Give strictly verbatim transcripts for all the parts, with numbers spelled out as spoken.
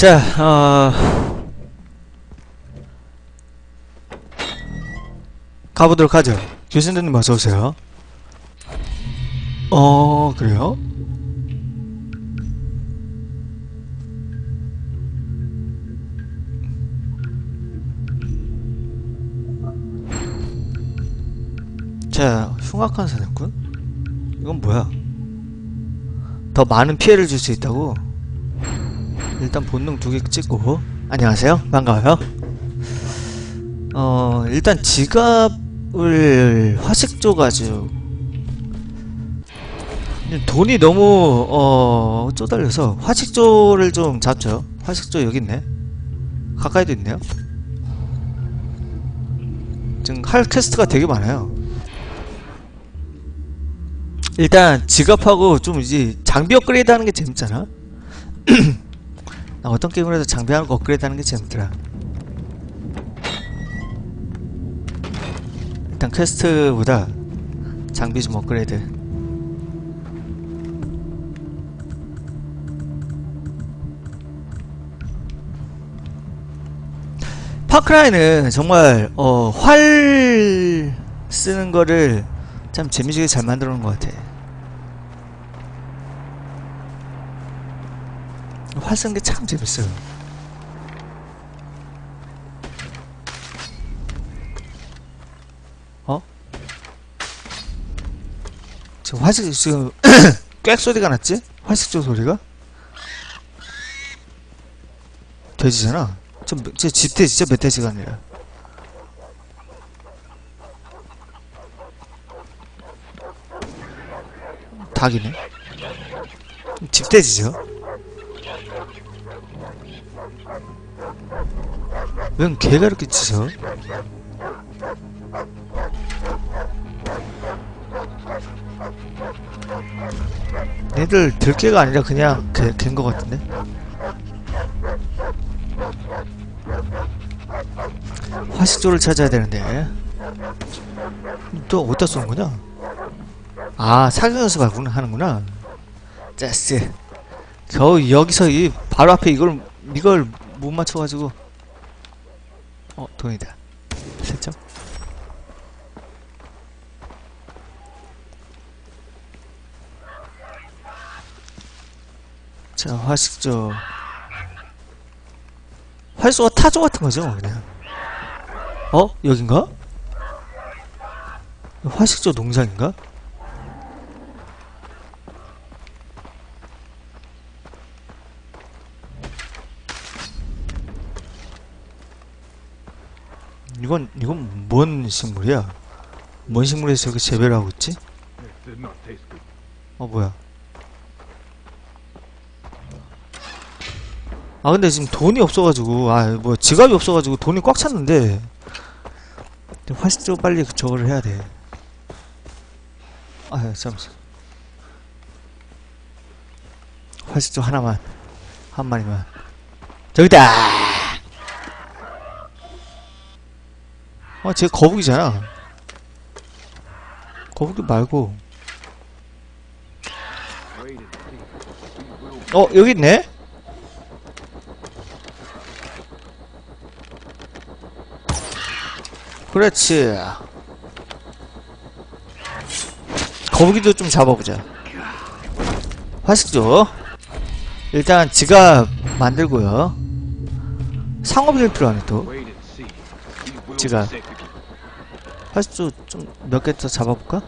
자, 어... 가보도록 하죠. 교수님 어서오세요. 어... 그래요? 자, 흉악한 사냥꾼? 이건 뭐야? 더 많은 피해를 줄 수 있다고? 일단 본능 두 개 찍고. 안녕하세요. 반가워요. 어, 일단 지갑을 화식 줘가지고 돈이 너무 어 쪼달려서 화식조를 좀 잡죠. 화식조 여기 있네. 가까이도 있네요. 지금 할 퀘스트가 되게 많아요. 일단 지갑하고 좀 이제 장비 업그레이드 하는 게 재밌잖아. 나 어떤 게임을 해도 장비하는 거 업그레이드 하는 게 재밌더라. 일단 퀘스트보다 장비 좀 업그레이드. 파크라이는 정말 어, 활 쓰는 거를 참 재미지게 잘 만들어 놓은 것 같아. 활 쓰는 게 참 재밌어요. 어? 지금 화식, 지금 꽥 소리가 났지? 화식조 소리가? 돼지잖아? 저, 저 집대 진짜 멧돼지가 아니라. 닭이네? 집돼지죠? 웬 개가 이렇게 짖어? 얘들 들개가 아니라 그냥 개, 개인 것 같은데? 화식조를 찾아야 되는데. 또 어디다 쏘는 거냐? 아, 사격 연습하구나, 하는구나. 짜스. 겨우 여기서 이 바로 앞에 이걸 이걸 못 맞춰가지고. 어, 돈이다. 살짝. 자, 화식조. 활쏘가 타조 같은 거죠, 그냥. 어? 여긴가? 화식조 농장인가? 이건, 이건 뭔 식물이야? 뭔 식물에서 이렇게 재배를 하고 있지? 어, 뭐야? 아, 근데 지금 돈이 없어가지고, 아, 뭐, 지갑이 없어가지고 돈이 꽉 찼는데, 화식조 빨리 저거를 해야 돼. 아, 잠시만. 화식조 하나만. 한 마리만. 저기다! 아, 쟤 거북이잖아. 거북이 말고. 어, 여기 있네? 그렇지. 거북이도 좀 잡아보자. 화식조. 일단 지갑 만들고요. 상업일 필요하네 또. 지갑. 화식조 좀 몇 개 더 잡아볼까?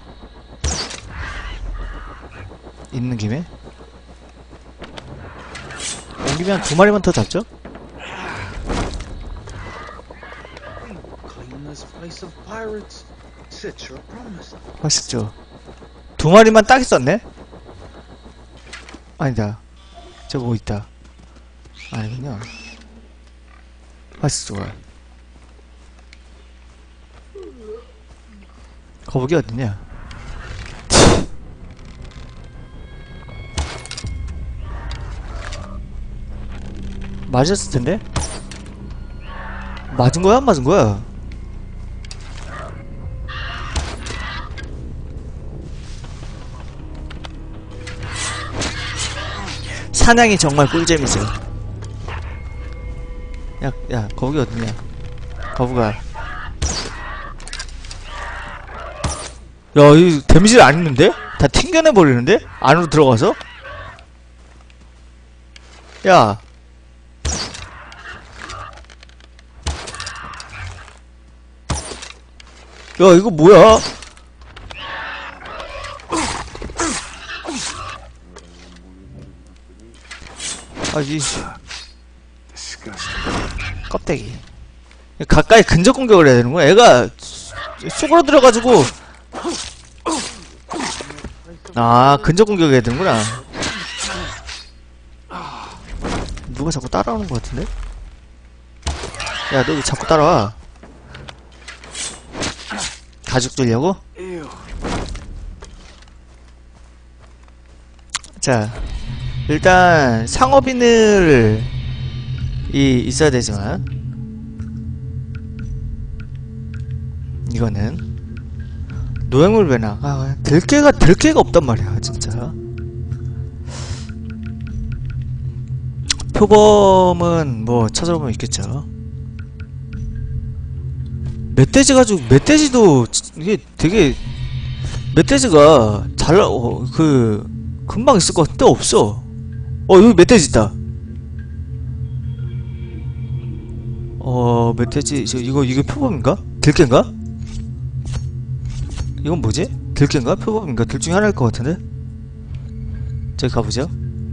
있는 김에. 온 김에 한 두 마리만 더 잡죠? 화식조 두 마리만 딱 있었네? 아니다. 저거 있다. 아니군요. 화식조가. 거북이 어딨냐? 맞았을 텐데? 맞은 거야? 안 맞은 거야? 사냥이 정말 꿀잼이죠. 야, 야, 거기 어딨냐? 거부가. 야, 이 데미지를 안 입는데? 다 튕겨내버리는데? 안으로 들어가서? 야. 야, 이거 뭐야? 아, 이 껍데기. 가까이 근접 공격을 해야 되는 거야. 애가 쪼그러들어가지고. 아, 근접 공격해야 되는구나. 누가 자꾸 따라오는 것 같은데? 야, 너 왜 자꾸 따라와? 가죽 주려고? 자, 일단 상어비늘이 있어야 되지만 이거는 노획물 배낭. 아, 들깨가 들깨가 없단 말이야 진짜. 표범은 뭐 찾아보면 있겠죠. 멧돼지 가지고 멧돼지도 이게 되게 멧돼지가 잘 어, 그 금방 있을 것 같은데 없어. 어, 여기 멧돼지 있다. 어, 멧돼지 저 이거 이거 표범인가? 들깨인가? 이건 뭐지? 들깨인가? 표범인가? 둘 중에 하나일 것 같은데? 저기 가보죠.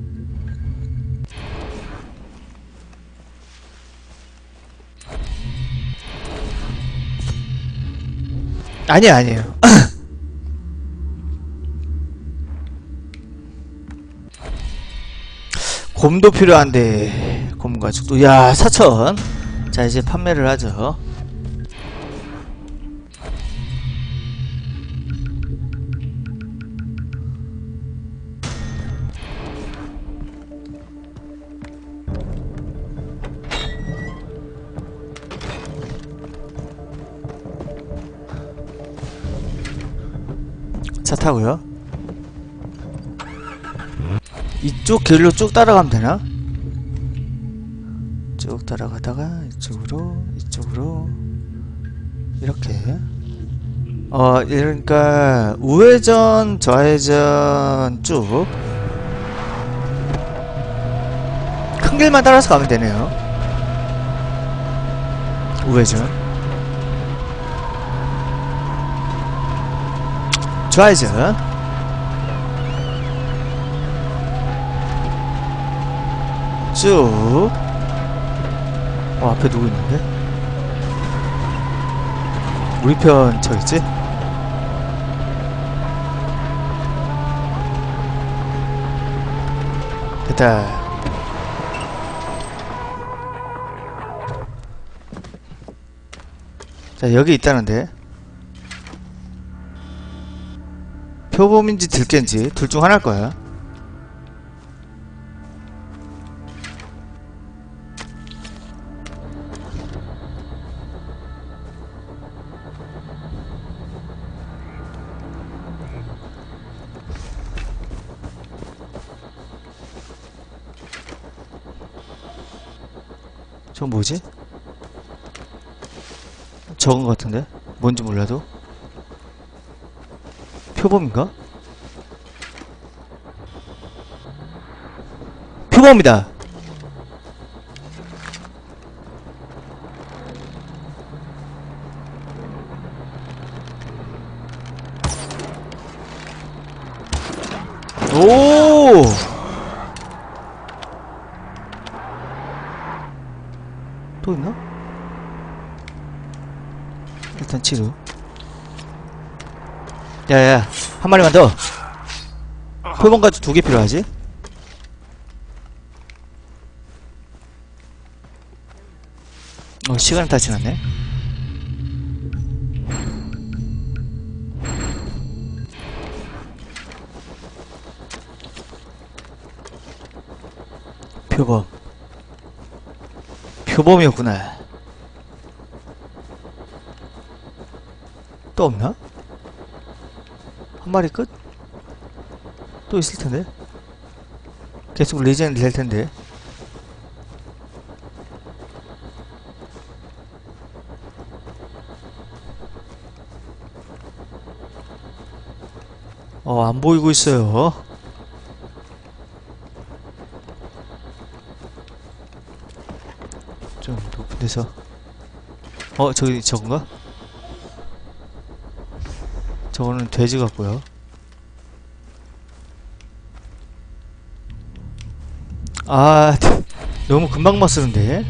아니야, 아니에요. 곰도 필요한데 곰 가죽도. 야, 사천. 자, 이제 판매를 하죠. 차 타고요. 이쪽 길로 쭉 따라가면 되나? 쭉 따라가다가 이쪽으로 이쪽으로 이렇게. 어, 그러니까 우회전 좌회전 쭉 큰 길만 따라서 가면 되네요. 우회전 좌회전 쭉. 어, 앞에 누구 있는데? 우리 편 저기지? 됐다. 자, 여기 있다는데 표범인지 들깬지 둘 중 하나일 거야. 저건 뭐지? 적은 것 같은데? 뭔지 몰라도? 표범인가? 표범이다! 오! 또 있나? 일단 치료. 야야, 한 마리만 더. 표범 가죽 두 개 필요하지? 어, 시간이 다 지났네. 표범. 표범이었구나. 또 없나? 한 마리 끝? 또 있을 텐데. 계속 리젠 될 텐데. 어, 안 보이고 있어요. 좀 높은 데서. 어, 저기, 저건가? 저거는 돼지 같고요. 아, 너무 금방 맞쓰는데?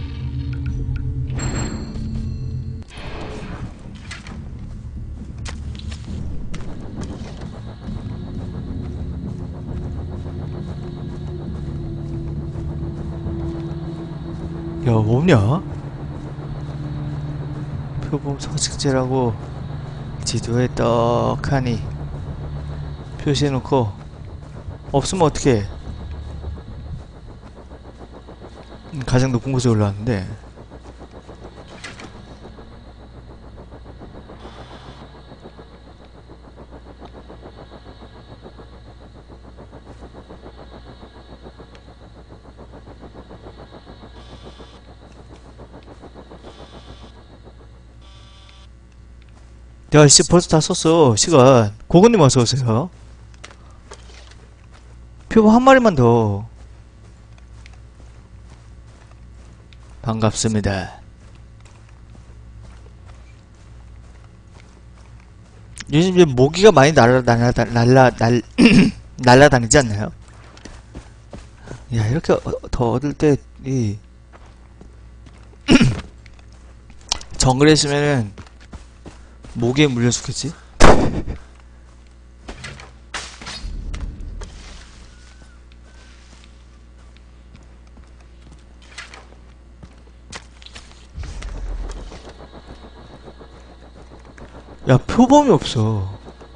야, 뭐냐? 표범 서식지라고 지도에 떡하니 표시해놓고 없으면 어떡해. 음, 가장 높은 곳에 올라왔는데 야, 씨, 벌써 다 썼어, 시간. 고건님 어서오세요. 표범 한 마리만 더. 반갑습니다. 요즘 이제 모기가 많이 날라, 날라, 날라, 날, 날라다니지 않나요? 야, 이렇게 어, 더 얻을 때, 이, 정글에 있으면은, 모기에 물려 죽겠지? 야, 표범이 없어.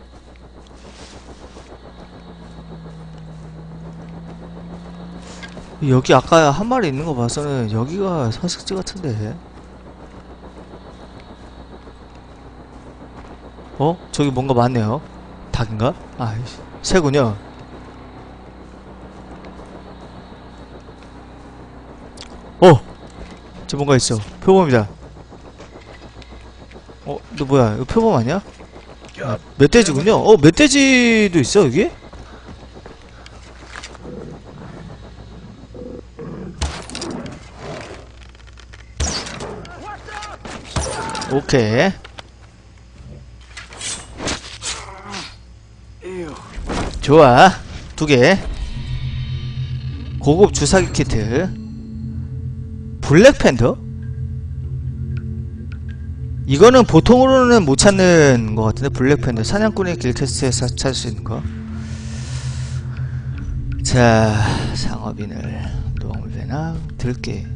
여기 아까 한 마리 있는 거 봐서는 여기가 서식지 같은데. 어? 저기 뭔가 많네요. 닭인가? 아이씨, 새군요. 어! 저 뭔가 있어. 표범이다. 어? 너 뭐야? 이거 표범 아니야? 아, 멧돼지군요. 어? 멧돼지도 있어 여기? 오케이. 좋아. 두 개. 고급 주사기 키트. 블랙팬더? 이거는 보통으로는 못 찾는 것 같은데. 블랙팬더 사냥꾼의 길 테스트에서 찾을 수 있는 거. 자, 상어비늘, 노물배낭, 들깨.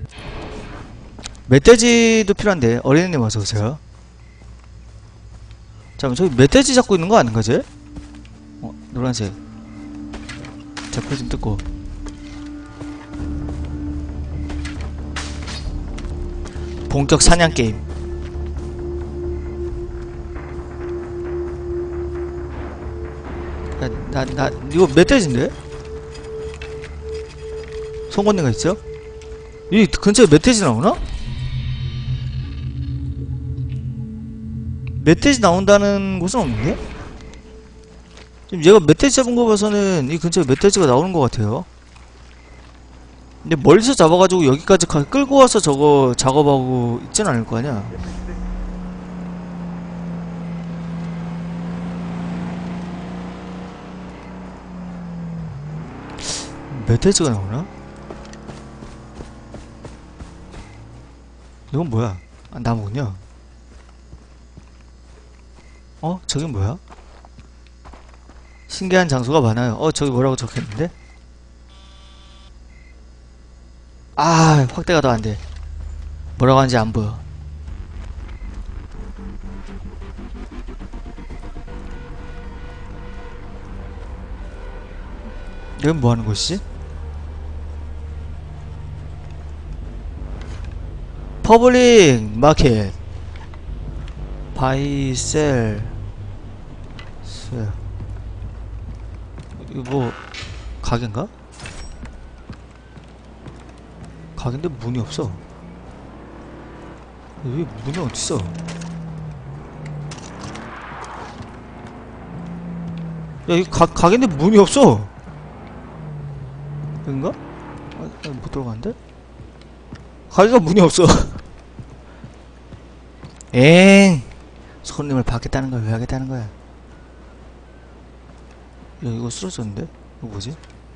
멧돼지도 필요한데. 어린이님 어서오세요. 잠깐만, 저기 멧돼지 잡고 있는 거 아닌가 쟤? 어, 노란색. 자, 표 좀 뜯고. 본격 사냥 게임. 나, 나, 나, 이거 멧돼지인데? 송곳니가 있어? 이 근처에 멧돼지 나오나? 멧돼지 나온다는 곳은 없는데? 지금 얘가 멧돼지 잡은 거 봐서는 이 근처에 멧돼지가 나오는 것 같아요. 근데 멀리서 잡아가지고 여기까지 가, 끌고 와서 저거 작업하고 있진 않을 거 아니야. 멧돼지가 나오나? 이건 뭐야? 아, 나무군요. 어? 저긴 뭐야? 신기한 장소가 많아요. 어, 저기 뭐라고 적혀있는데? 아, 확대가 더 안돼. 뭐라고 하는지 안 보여. 여긴 뭐 하는 곳이지? 퍼블릭 마켓. 바이 셀 셀. 이거 뭐 가게인가? 가게인데 문이 없어. 여기 문이 어딨어? 여기 가, 가게인데 문이 없어. 여긴가? 아, 못 들어가는데? 가게가 문이 없어. 엥! 손님을 받겠다는 거야? 왜 하겠다는 거야? 야, 이거 쓰러졌는데? 이거 뭐지?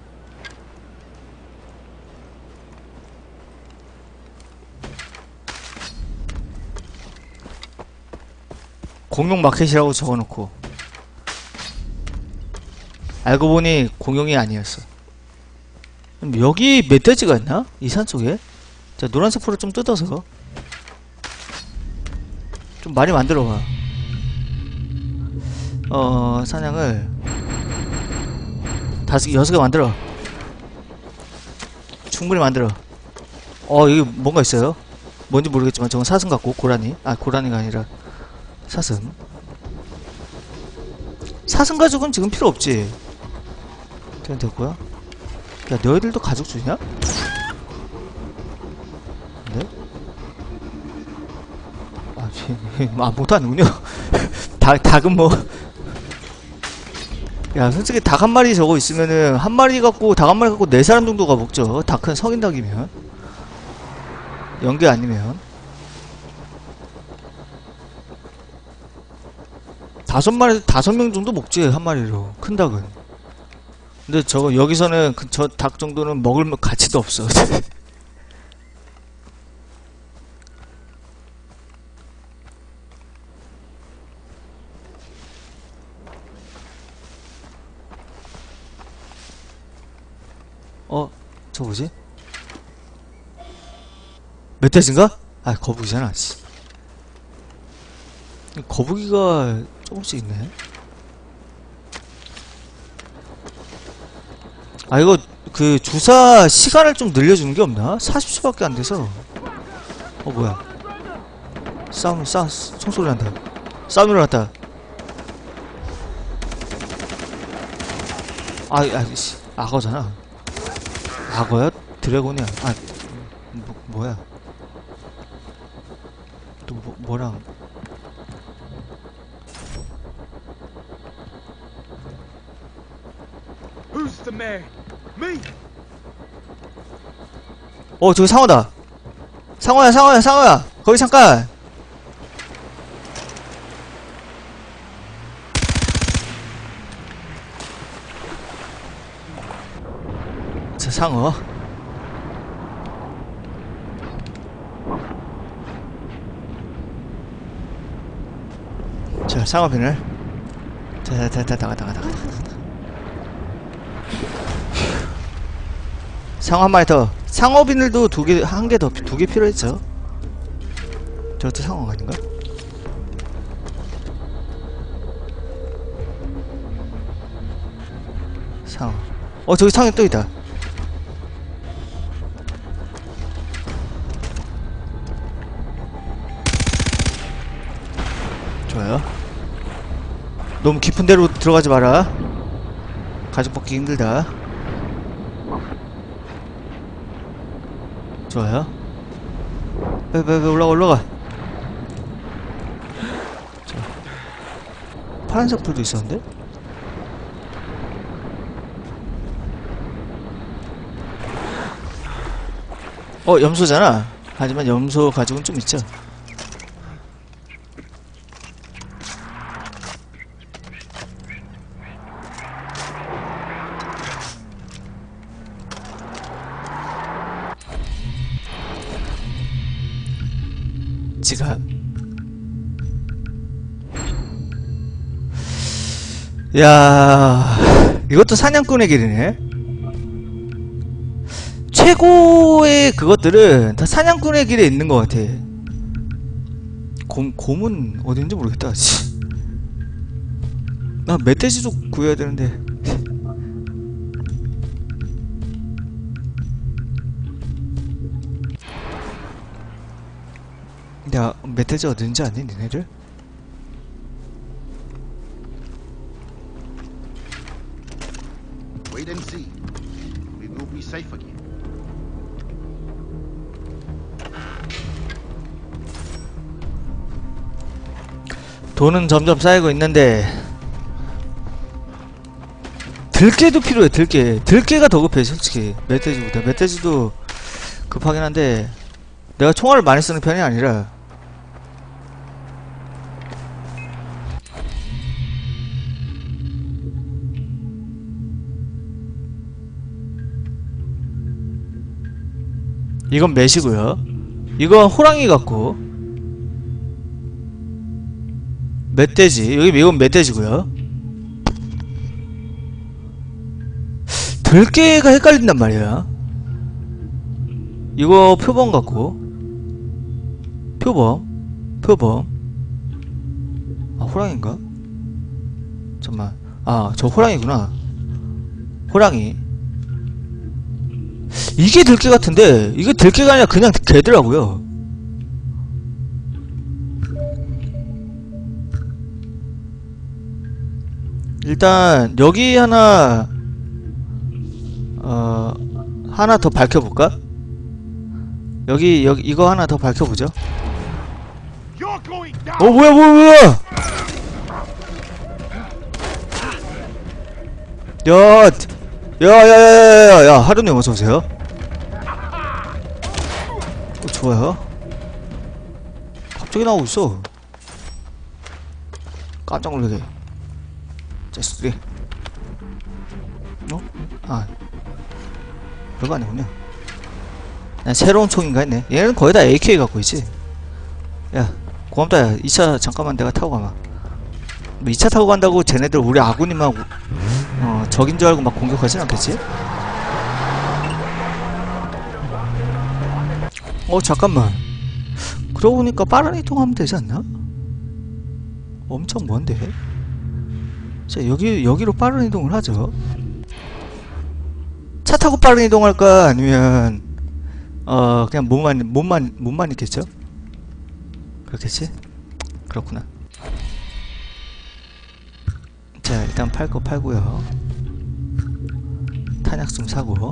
공용 마켓이라고 적어놓고 알고 보니 공용이 아니었어. 그럼 여기 멧돼지가 있나? 이 산 속에? 자, 노란색 풀을 좀 뜯어서 좀 많이 만들어봐. 어, 사냥을 다섯 개, 여섯 개 만들어. 충분히 만들어. 어, 여기 뭔가 있어요. 뭔지 모르겠지만 저건 사슴 같고, 고라니. 아, 고라니가 아니라 사슴. 사슴 가죽은 지금 필요 없지. 그냥 됐고요. 야, 너희들도 가죽 주냐? 네? 아, 아 못하는군요. 닭, 닭은 뭐. 야, 솔직히 닭 한 마리 저거 있으면은 한 마리 갖고 닭 한 마리 갖고 네 사람 정도가 먹죠. 닭은 성인 닭이면. 연계 아니면. 다섯 마리, 다섯 명 정도 먹지, 한 마리로. 큰 닭은. 근데 저거, 여기서는 그, 저 닭 정도는 먹을 가치도 없어. 어? 저 뭐지? 멧돼지인가? 아, 거북이잖아, 씨. 거북이가 조금씩 있네. 아, 이거 그 주사 시간을 좀 늘려주는 게 없나? 사십 초밖에 안 돼서. 어, 뭐야? 싸움, 싸, 총소리 난다. 싸움 일어났다. 아, 아, 씨, 악어잖아. 악어야? 드래곤이야? 아, 뭐, 뭐야? 또 뭐, 뭐랑? Who's the mayor? Me. 어, 저기 상어다. 상어야, 상어야, 상어야. 거기 잠깐. 자, 상어. 자, 상어핀을. 자, 자, 자, 나가, 나가, 나가, 나가. 상어 한 마리 더. 상어 비늘도 두 개, 한 개 더, 두 개 필요했죠. 저것도 상어 아닌가? 상어. 어, 저기 상어 또 있다. 좋아요. 너무 깊은 데로 들어가지 마라. 가죽 벗기 힘들다. 좋아요. 빨리 빨리 올라가 올라가. 자, 파란색 불도 있었는데? 어, 염소잖아. 하지만 염소 가죽은 좀 있죠. 지갑. 야, 이것도 사냥꾼의 길이네. 최고의 그것들은 다 사냥꾼의 길에 있는 것 같아. 곰, 곰은 어딘지 모르겠다. 나 멧돼지도 구해야 되는데. 야, 멧돼지 어딘지 아니, 니네들? Wait and see. We will be safe again. 돈은 점점 쌓이고 있는데 들깨도 필요해. 들깨 들깨가 더 급해 솔직히 멧돼지보다. 멧돼지도 급하긴 한데 내가 총알을 많이 쓰는 편이 아니라. 이건 매시고요. 이건 호랑이 같고 멧돼지. 여기 이건 멧돼지고요. 들깨가 헷갈린단 말이야. 이거 표범 같고 표범 표범 아 호랑이인가? 잠깐만. 아 저 호랑이구나. 호랑이. 이게 들깨 같은데 이게 들깨가 아니라 그냥 개더라고요. 일단 여기 하나 어 하나 더 밝혀볼까? 여기 여기 이거 하나 더 밝혀보죠. You're going 어 down. 뭐야 뭐야 뭐야! 야, 야야야야야 하루님 어서 오세요. 어, 좋아요. 갑자기 나오고 있어. 깜짝 놀라게. 자식들이. 어? 아, 별거 아니군요. 난 새로운 총인가 했네. 얘는 거의 다 에이케이 갖고 있지. 야, 고맙다. 야, 이 차 잠깐만 내가 타고 가마. 뭐 이 차 타고 간다고 쟤네들 우리 아군이만 어, 적인 줄 알고 막 공격하진 않겠지? 어, 잠깐만. 그러고 보니까 빠른 이동하면 되지 않나? 엄청 먼데? 자, 여기, 여기로 빠른 이동을 하죠. 차 타고 빠른 이동할까? 아니면, 어, 그냥 몸만, 몸만, 몸만 있겠죠? 그렇겠지? 그렇구나. 자, 일단 팔 거 팔고요. 탄약 좀 사고.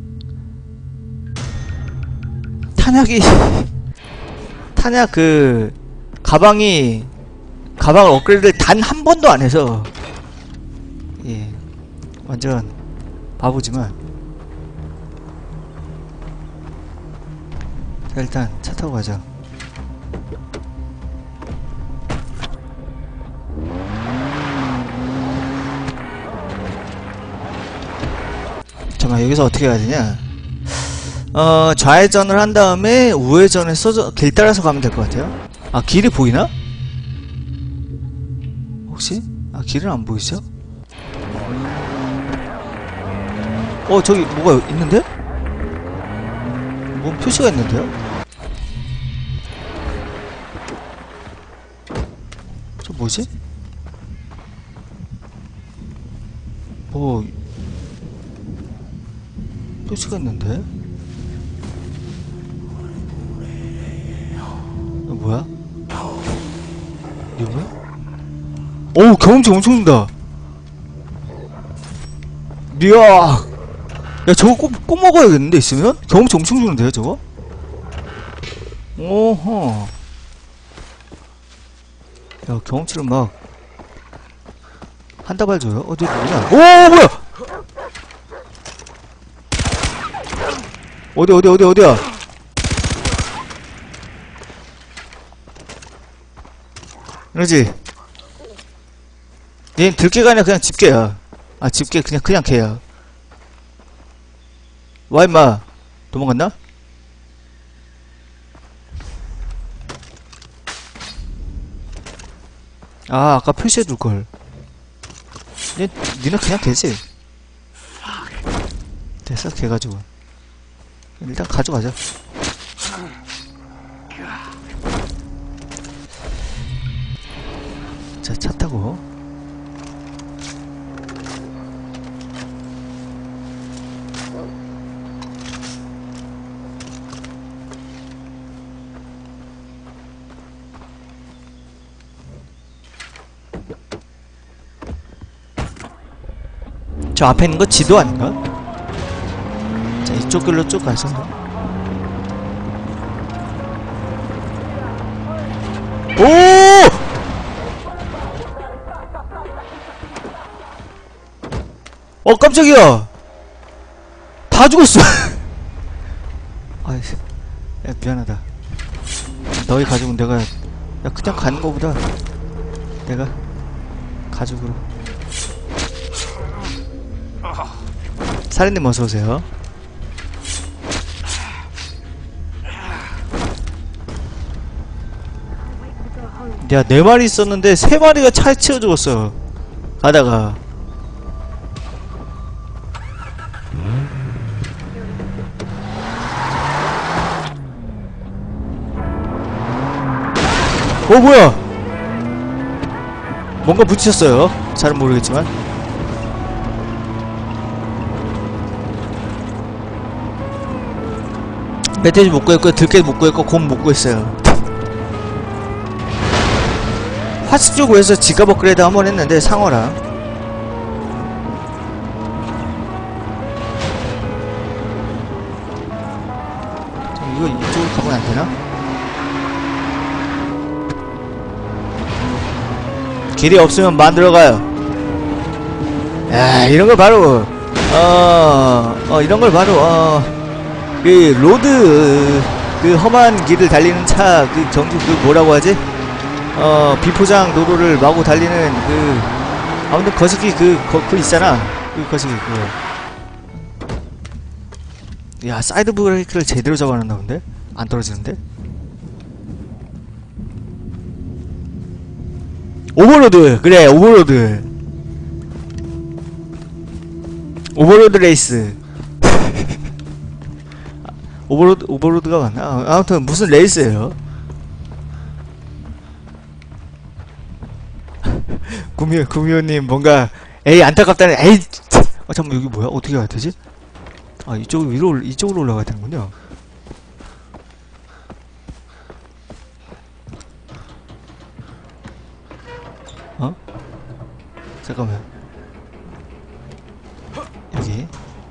탄약이 탄약 그 가방이 가방을 업그레이드를 단 한 번도 안 해서 예 완전 바보지만. 자, 일단 차 타고 가자. 잠깐만, 여기서 어떻게 해야 되냐? 어, 좌회전을 한 다음에 우회전을 써서 길 따라서 가면 될 것 같아요. 아, 길이 보이나? 혹시? 아, 길은 안 보이죠? 어, 저기 뭐가 있는데? 뭔 표시가 있는데요? 저 뭐지? 뭐 표시가 있는데? 이거 뭐야? 이거 뭐야? 어우, 경험치 엄청 준다. 이야, 야, 저거 꼭, 꼭 먹어야겠는데, 있으면? 경험치 엄청 주는데요, 저거? 오호. 야, 경험치를 막 한 다발 줘요? 어디 뭐냐? 오, 뭐야! 어디 어디 어디 어디야? 그러지? 얘는 들깨가 아니라 그냥 집게야. 아, 집게 그냥 그냥 개야. 와 임마. 도망갔나? 아, 아까 표시해둘걸. 얘, 니네 그냥 개지? 됐어, 개가지고. 일단 가져가자. 자, 차 타고. 저 앞에 있는 거 지도 아닌가? 자, 이쪽 길로 쭉 가서. 오! 어 깜짝이야. 다 죽었어. 아이씨, 야 미안하다. 너희 가족은 내가 야 그냥 가는 거보다 내가 가족으로. 사린님 어서 오세요. 야 네 마리 있었는데 세 마리가 차에 치여 죽었어. 가다가. 어 뭐야? 뭔가 부딪혔어요. 잘은 모르겠지만. 멧돼지 못 구했고 들깨 못 구했고 곰 못 구했어요. 화식 쪽 구해서 지갑 업그레이드 한번 했는데 상어랑. 자, 이거 이쪽으로 가면 안 되나? 길이 없으면 만들어가요. 야 이런 걸 바로 어, 어 이런 걸 바로 어, 그 로드 그 험한 길을 달리는 차 그 경주 그 뭐라고 하지? 어 비포장 도로를 마구 달리는 그 아무튼 거시기 그 거, 그 있잖아 그 거시기 그거. 야 사이드 브레이크를 제대로 잡아놨나 본데? 안 떨어지는데? 오버로드! 그래 오버로드! 오버로드 레이스. 오버로드, 오버로드가 맞나? 아무튼 무슨 레이스예요. 구미호, 구미호님 뭔가 에이 안타깝다는 에이. 아 잠깐만 여기 뭐야? 어떻게 가야 되지? 아 이쪽 위로 올- 이쪽으로 올라가야 되는군요. 어? 잠깐만 여기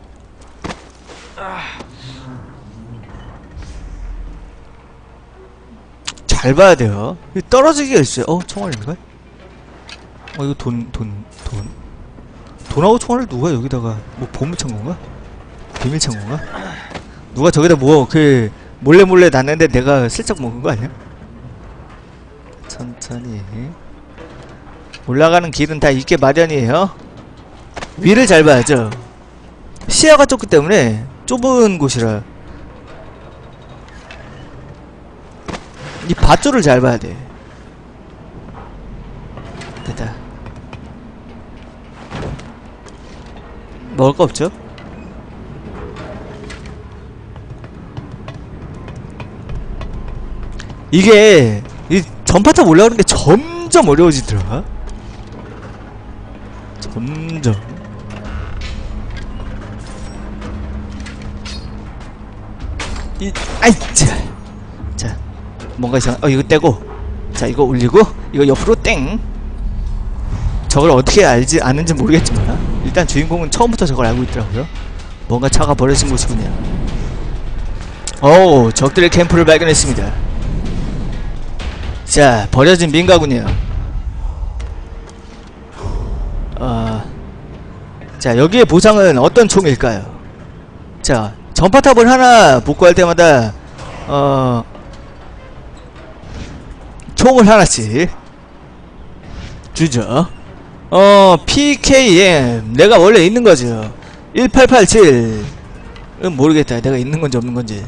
잘 봐야 돼요. 여기 떨어지기가 있어요. 어 총알인가? 어 이거 돈 돈 돈 돈하고 총알을 누가 여기다가 뭐 보물 창고인가? 비밀 창고인가? 누가 저기다 뭐 그 몰래 몰래 놨는데 내가 슬쩍 먹은 거 아니야? 천천히 올라가는 길은 다 있게 마련이에요. 위를 잘 봐야죠. 시야가 좁기 때문에 좁은 곳이라 이 밧줄을 잘 봐야 돼. 됐다. 먹을 거 없죠? 이게 이 전파탑 올라가는 게 점점 어려워지더라. 점점. 이 아이 자, 자 뭔가 이상. 어 이거 떼고, 자 이거 올리고 이거 옆으로 땡. 저걸 어떻게 알지 아는지 모르겠지만 일단 주인공은 처음부터 저걸 알고 있더라고요. 뭔가 차가 버려진 곳이군요. 오 적들의 캠프를 발견했습니다. 자 버려진 민가군요. 어, 자 여기의 보상은 어떤 총일까요? 자 전파탑을 하나 복구할 때마다 어 총을 하나씩 주죠. 어 피케이엠 내가 원래 있는 거죠. 일팔팔칠 은 모르겠다. 내가 있는 건지 없는 건지.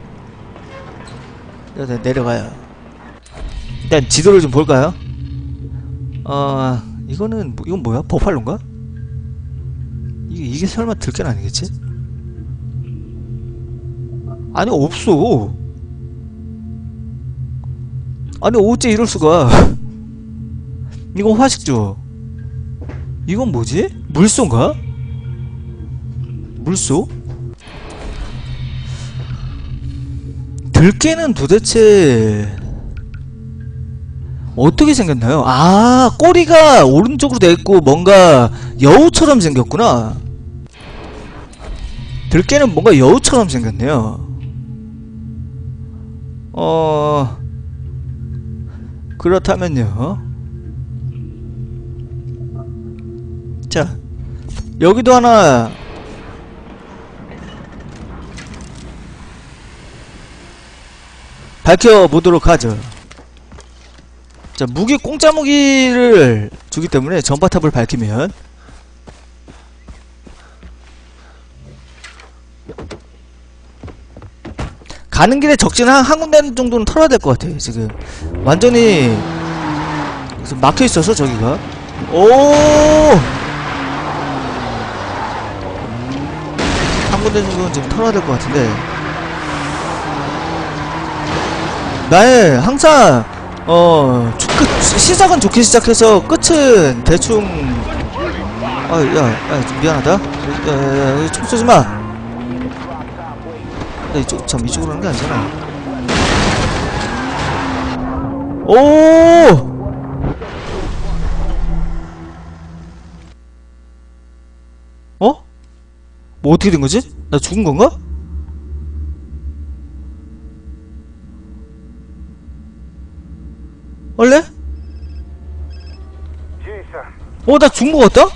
일단 내려가요. 일단 지도를 좀 볼까요? 어 이거는 뭐, 이건 뭐야? 버팔로인가? 이게 이게 설마 들깨는 아니겠지? 아니 없어. 아니 어째 이럴 수가. 이건 화식조. 이건 뭐지? 물소인가? 물소? 들깨는 도대체 어떻게 생겼나요? 아 꼬리가 오른쪽으로 돼있고 뭔가 여우처럼 생겼구나. 들깨는 뭔가 여우처럼 생겼네요. 어... 그렇다면요. 자 여기도 하나 밝혀보도록 하죠. 자, 무기, 공짜 무기를 주기 때문에 전파탑을 밝히면 가는 길에 적진 한, 한 군데 정도는 털어야 될 것 같아. 지금 완전히 막혀있어서 저기가. 오! 한 군데 정도는 지금 털어야 될 것 같은데, 나의 항상 어 끝, 시작은 좋게 시작해서 끝은 대충. 아, 야, 야, 미안하다. 야, 야, 야, 총 쏘지 마. 야, 이쪽, 참, 이쪽으로 하는 게 아니잖아. 오! 어? 뭐 어떻게 된 거지? 나 죽은 건가? 원래? 어, 나 죽은 거 같다?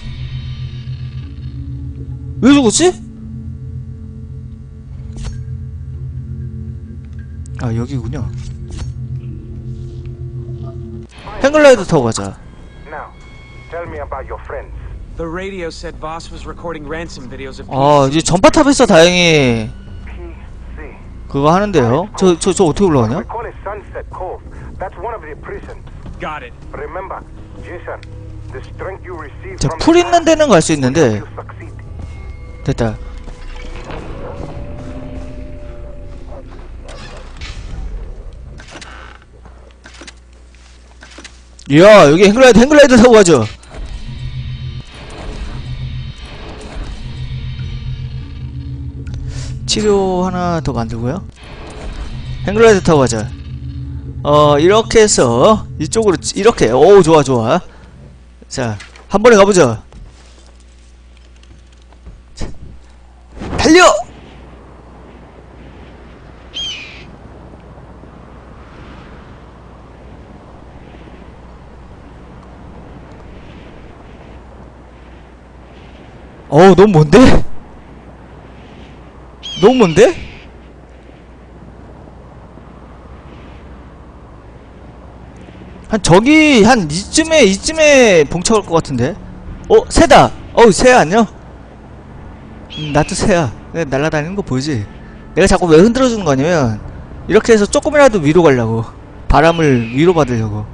왜 죽었지? 아, 여기군요. 행글라이더 타고 가자. Now, tell me about your friends. The radio said Voss was recording ransom videos of 아, 이제 전파탑에서 다행히 P C. 그거 하는데요. 저, 저, 저 어떻게 올라가냐? We call it Sunset Cove. That's one of the prisons. Got it. Remember, Jason, the strength you receive 자, from 풀 있는 데는 갈 수 있는데. you succeed. 됐다. 이야, 여기 행글라이더, 행글라이더 타고 가죠. 치료 하나 더 만들고요. 행글라이더 타고 가자. 어, 이렇게 해서 이쪽으로, 이렇게. 오, 좋아, 좋아. 자, 한 번에 가보자. 자, 달려! 어우, 너무 먼데? 너무 먼데? 한 저기 한 이쯤에 이쯤에 봉착할 것 같은데. 어, 새다. 어우, 새야 안녕. 음, 나도 새야. 내가 날아다니는 거 보이지? 내가 자꾸 왜 흔들어주는 거냐면 이렇게 해서 조금이라도 위로 가려고, 바람을 위로 받으려고.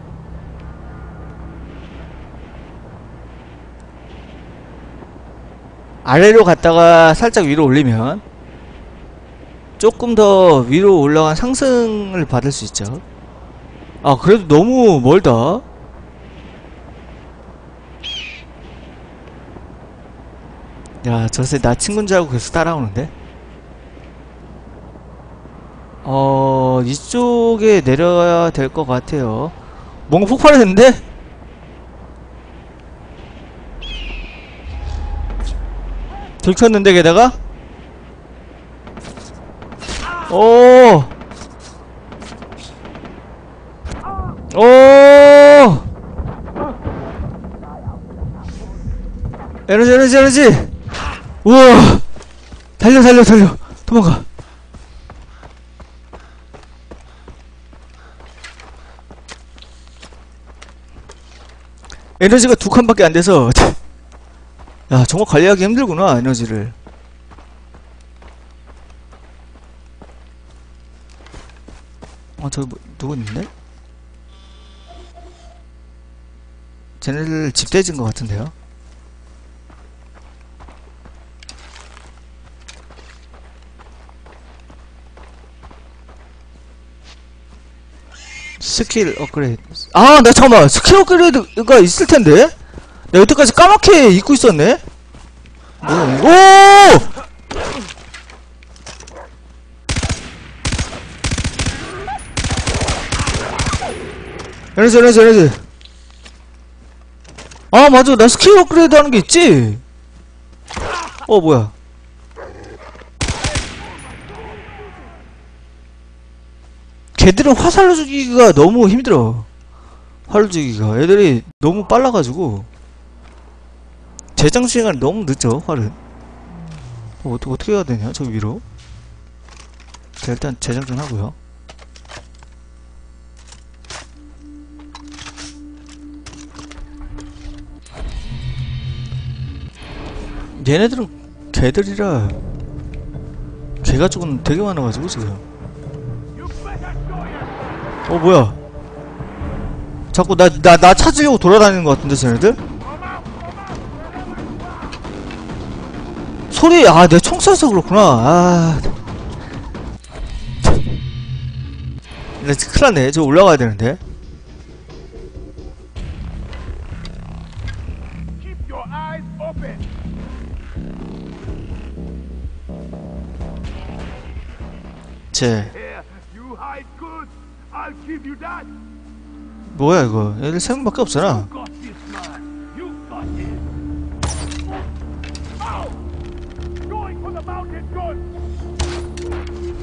아래로 갔다가 살짝 위로 올리면 조금 더 위로 올라간 상승을 받을 수 있죠. 아, 그래도 너무 멀다. 야, 저새 나 친구인 줄 알고 계속 따라오는데? 어, 이쪽에 내려야 될 것 같아요. 뭔가 폭발했는데? 들켰는데, 게다가? 오! 오! 에너지, 에너지, 에너지! 우와! 달려, 달려, 달려! 도망가! 에너지가 두 칸밖에 안 돼서. 야, 정말 관리하기 힘들구나, 에너지를. 아, 저기 뭐, 누구 있네? 쟤네들 집대진 것 같은데요? 스킬 업그레이드. 아, 나 잠깐만. 스킬 업그레이드가 있을 텐데? 내가 여태까지 까맣게 잊고 있었네? 뭐, 오! 에너지, 에너지, 에너지. 아, 맞아. 나 스킬 업그레이드 하는 게 있지? 어, 뭐야. 걔들은 화살로 죽이기가 너무 힘들어. 활로 죽이기가. 애들이 너무 빨라가지고. 재장 시간이 너무 늦죠, 활은. 어, 어떻게, 어떻게 해야 되냐, 저 위로. 자, 일단 재장 좀 하고요. 얘네들은 개들이라 개가죽은 되게 많아가지고 지금. 어 뭐야, 자꾸 나 나 나 찾으려고 돌아다니는 것 같은데 쟤네들? 소리, 아 내 총 쏴서 그렇구나. 아 나 진짜 큰일났네. 저 올라가야 되는데. Keep your eyes open. 쟤 Here, you hide good. I'll give you that. 뭐야 이거, 얘들 세 명밖에 없잖아. Got this man. You got him. Ow! Going for the mounted gun.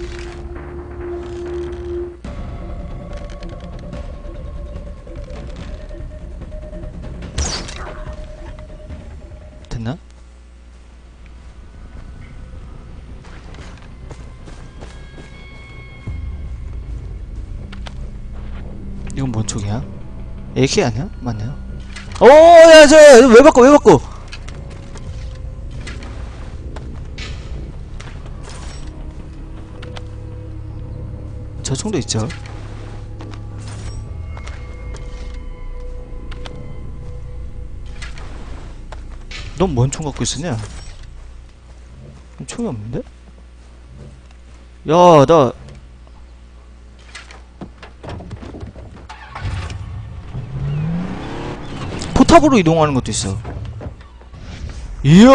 됐나? 이건 뭔 총이야? 에이케이 아니야? 맞네요. 오, 야, 저, 왜 바꿔, 왜 바꿔? 저 총도 있죠. 넌 뭔 총 갖고 있었냐? 총이 없는데? 야, 나 포탑으로 이동하는 것도 있어. 이야,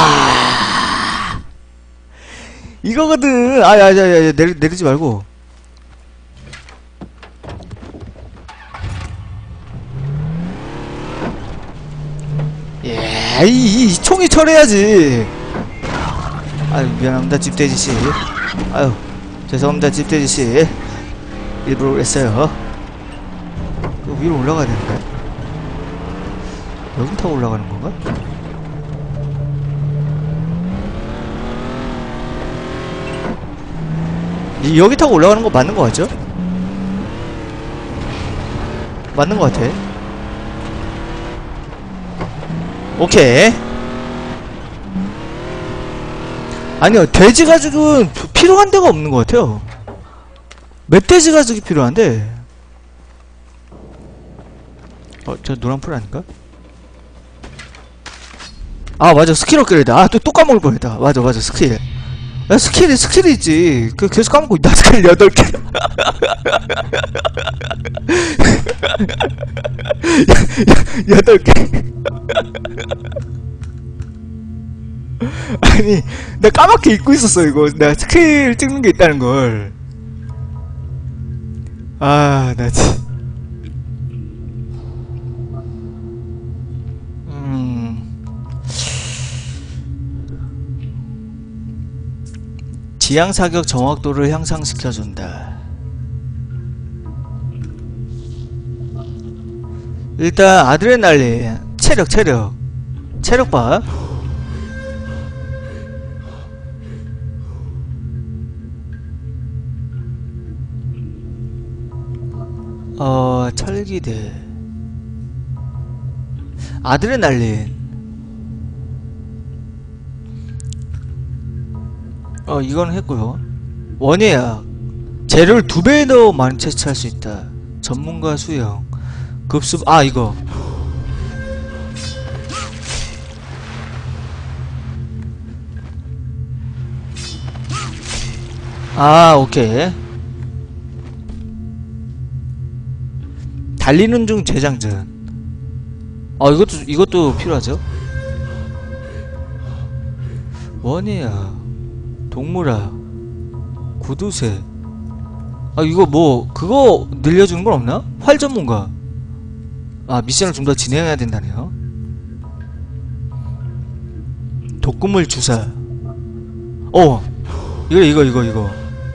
이거거든. 아, 야, 야, 야, 내리, 내리지 말고. 예, 이, 이 총이 처리해야지. 아유, 미안합니다, 집돼지씨. 아유, 죄송합니다, 집돼지씨. 일부러 그랬어요. 그 위로 올라가야 되는데. 여기 타고 올라가는 건가? 이, 여기 타고 올라가는 거 맞는 거 같죠? 맞는 거 같아. 오케이. 아니요, 돼지 가죽은 필요한 데가 없는 것 같아요. 멧돼지 가죽이 필요한데. 어, 저 노란 풀 아닌가? 아, 맞아, 스킬 업그레이드. 아, 또, 또 까먹을 뻔했다. 맞아, 맞아, 스킬. 야, 스킬이, 스킬이 있지. 그, 계속 까먹고 있다. 스킬 여덟 개. 여덟 개. 아니, 나 까맣게 잊고 있었어, 이거. 내가 스킬 찍는 게 있다는 걸. 아, 나 진. 음. 지향 사격 정확도를 향상시켜준다. 일단 아드레날린, 체력, 체력, 체력 봐. 어, 철기대, 아드레날린. 어, 이건 했고요. 원예약, 재료를 두 배 더 많이 채취할 수 있다. 전문가 수영, 급습. 아, 이거 아, 오케이. 달리는 중 재장전. 어, 이것도 이것도 필요하죠. 원이야, 동물아, 구두쇠. 아, 이거 뭐 그거 늘려주는 건 없나? 활 전문가. 아, 미션을 좀 더 진행해야 된다네요. 독극물 주사. 어, 이거 이거 이거 이거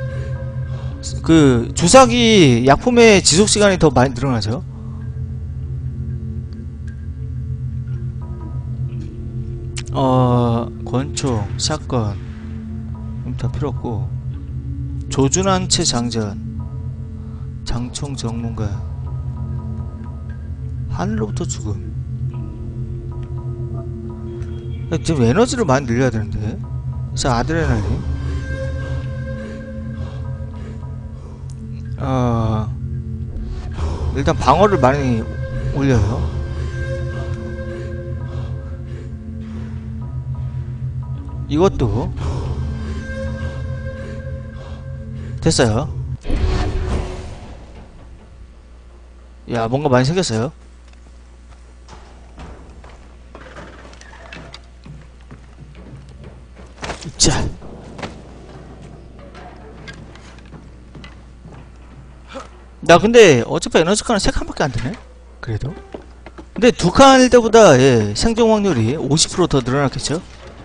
그 주사기 약품의 지속시간이 더 많이 늘어나죠. 어 권총, 샷건 그럼 다 필요 없고 조준한체 장전, 장총 전문가, 하늘로부터 죽음. 야, 지금 에너지를 많이 늘려야 되는데. 자, 아드레날린. 어 일단 방어를 많이 올려요. 이것도 됐어요. 야, 뭔가 많이 생겼어요. 자, 나 근데 어차피 에너지 칸은 세 칸밖에 안 되네. 그래도 근데 두 칸일 때보다 예, 생존 확률이 오십 퍼센트 더 늘어났겠죠?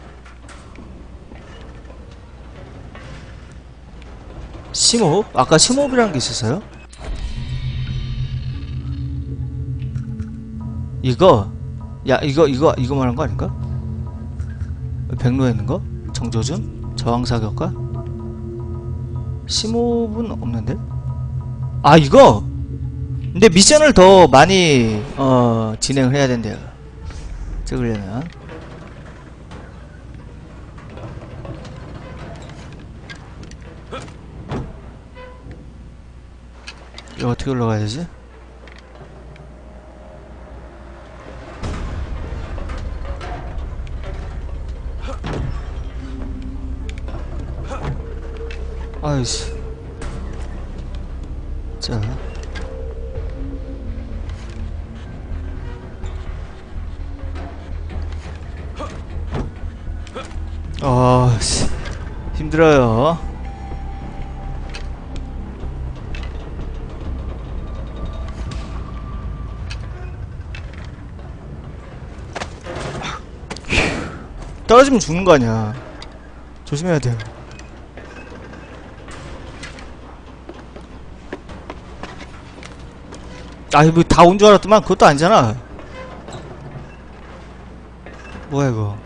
심호흡? 아까 심호흡이라는 게 있었어요? 이거 야 이거 이거 이거 말한 거 아닌가? 백로에 있는 거? 정조준? 저항사격가? 심호흡은 없는데? 아 이거! 근데 미션을 더 많이 어 진행을 해야 된대요. 찍으려면 이거 어떻게 올라가야 되지? 아이씨. 자. 아, 씨. 힘들어요. 떨어지면 죽는 거 아니야. 조심해야 돼. 아, 이거 다 온 줄 알았더만 그것도 아니잖아. 뭐야 이거.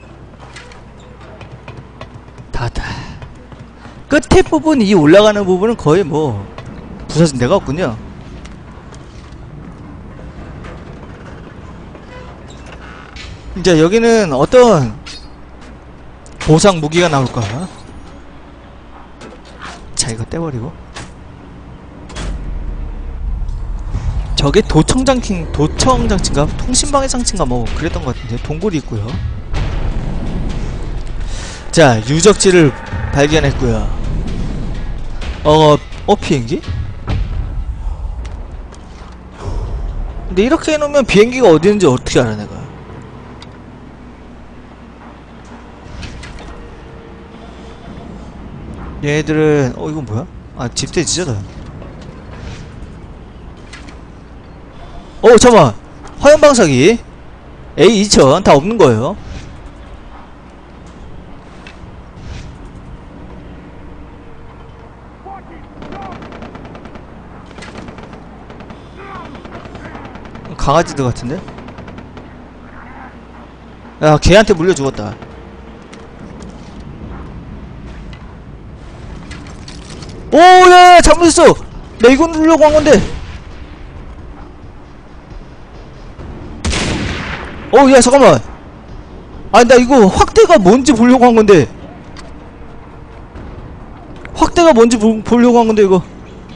다다. 끝에 부분, 이 올라가는 부분은 거의 뭐 부서진 데가 없군요. 이제 여기는 어떤 보상 무기가 나올까? 자, 이거 떼버리고. 저게 도청장치, 도청장치인가? 통신방해 장치인가 뭐 그랬던 것 같은데. 동굴이 있고요. 자, 유적지를 발견했고요. 어, 어 비행기? 근데 이렇게 해놓으면 비행기가 어디 있는지 어떻게 알아 내가? 얘들은 어 이건 뭐야? 아, 집대 지저다. 어 잠깐만, 화염방사기 에이 이천 다 없는 거예요. 강아지들 같은데? 야, 걔한테 물려 죽었다. 오, 야, 야, 잘못했어. 나 이거 누르려고 한 건데. 어, 야, 잠깐만. 아니, 나 이거 확대가 뭔지 보려고 한 건데. 확대가 뭔지 보, 보려고 한 건데, 이거.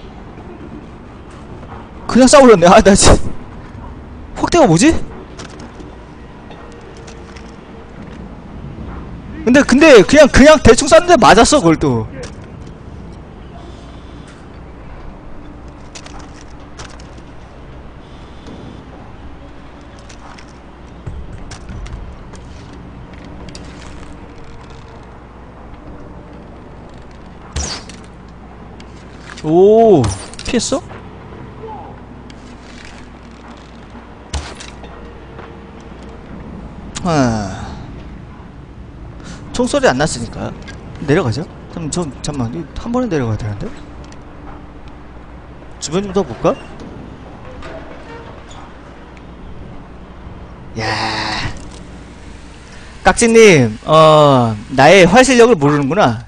그냥 싸우렸네. 아, 나 진짜. 확대가 뭐지? 근데, 근데, 그냥, 그냥 대충 쐈는데 맞았어, 그걸 또. 오, 피했어? 아, 총소리 안 났으니까 내려가자. 잠, 저, 잠깐만, 한 번에 내려가야 되는데? 주변 좀 더 볼까? 야, 깍지님, 어, 나의 활 실력을 모르는구나.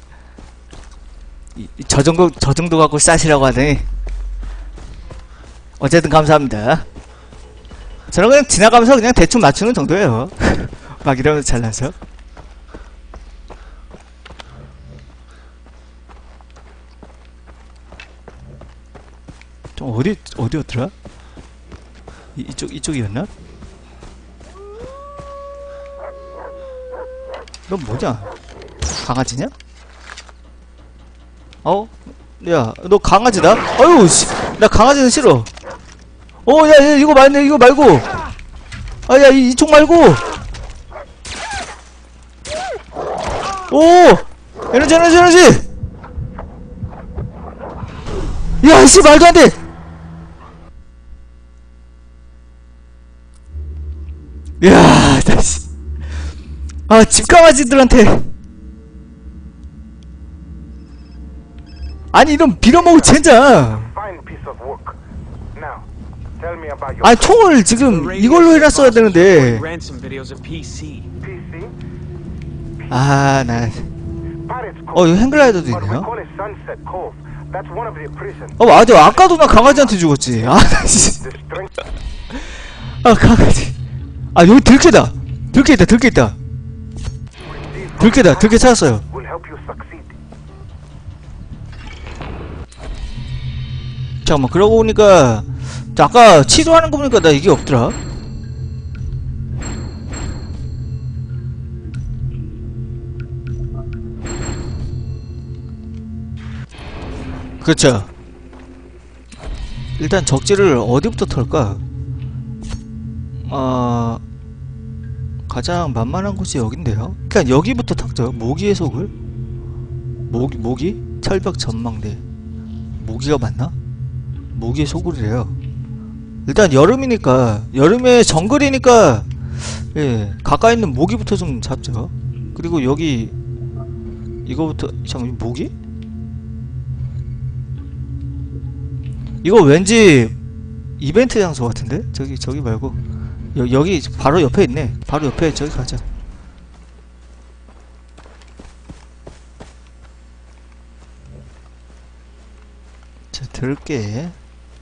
이- 저 정도, 저 정도 갖고 싸시라고 하더니. 어쨌든 감사합니다. 저는 그냥 지나가면서 그냥 대충 맞추는 정도예요. 막 이러면서 잘나서. 좀 어디, 어디였더라? 이, 이쪽, 이쪽이었나? 넌 뭐냐? 강아지냐? 어? 야, 너 강아지다? 어휴, 씨. 나 강아지는 싫어. 어, 야, 야, 이거 말네, 이거 말고. 아, 야, 이, 이쪽 말고. 오! 에너지, 에너지, 에너지! 야, 씨, 말도 안 돼! 야, 나, 씨. 아, 집강아지들한테. 아니, 이런 빌어먹을 젠장. Fine piece of work. Now, tell me about your 아니, 총을 The 지금 radio 이걸로 said 해놨어야 Voss was 되는데. recording ransom videos of P C. P C. 아, 나. Pirates 어, Cove. 이거 행글라이더도 But we 있네요. call it Sunset Cove. That's one of the prisons. 어, 맞아. 아까도 나 강아지한테 죽었지. 아, 나 진짜. The strength. 아, 강아지. 아, 여기 들깨다. 들깨 있다, 들깨 있다. 들깨다, 들깨 찾았어요. Will help you succeed. 잠깐만, 그러고 보니까, 저 아까 치료하는 거 보니까 나 이게 없더라. 그렇죠. 일단 적지를 어디부터 털까? 어... 가장 만만한 곳이 여긴데요. 그냥 여기부터 탁죠. 모기의 속을. 모기, 모기? 철벽 전망대. 모기가 맞나? 모기의 소굴이래요. 일단 여름이니까, 여름에 정글이니까, 예, 가까이 있는 모기부터 좀 잡죠. 그리고 여기, 이거부터, 잠깐만, 모기? 이거 왠지 이벤트 장소 같은데? 저기, 저기 말고. 여, 여기 바로 옆에 있네. 바로 옆에 저기 가자. 자, 들게.